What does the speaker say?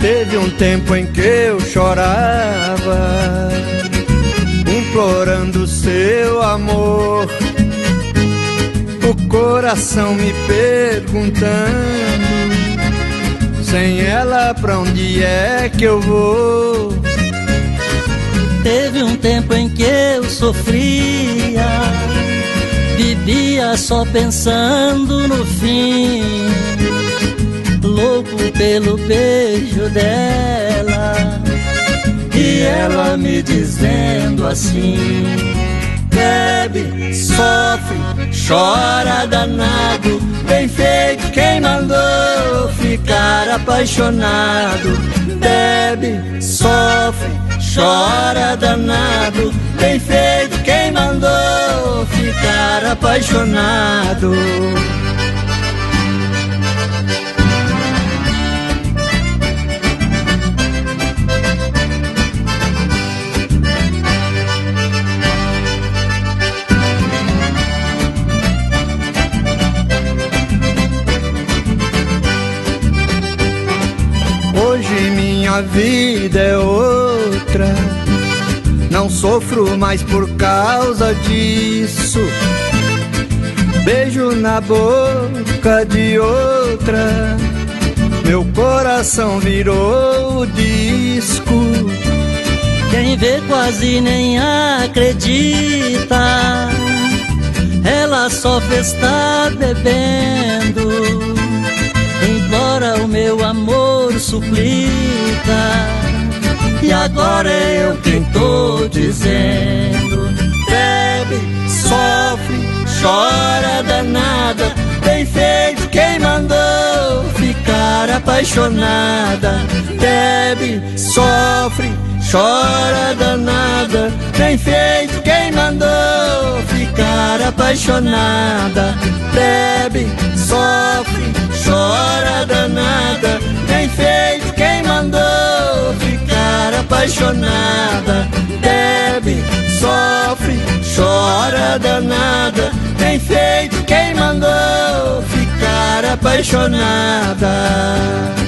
Teve um tempo em que eu chorava, implorando seu amor, o coração me perguntando, sem ela pra onde é que eu vou? Teve um tempo em que eu sofria, vivia só pensando no fim, louco pelo beijo dela, e ela me dizendo assim: bebe, sofre, chora danado, bem feito quem mandou ficar apaixonado. Bebe, sofre, chora danado, bem feito quem mandou ficar apaixonado. Hoje minha vida é outra, não sofro mais por causa disso. Beijo na boca de outra, meu coração virou o disco. Quem vê quase nem acredita, ela só está bebendo, implora o meu amor, suplica, e agora é eu quem tô dizendo: bebe, sofre, chora danada, bem feito quem mandou ficar apaixonada. Bebe, sofre, chora danada, bem feito quem mandou ficar apaixonada. Bebe, sofre, chora danada, bem feito quem mandou ficar apaixonada. Bebe, sofre, chora danada, bem feito quem mandou ficar apaixonada.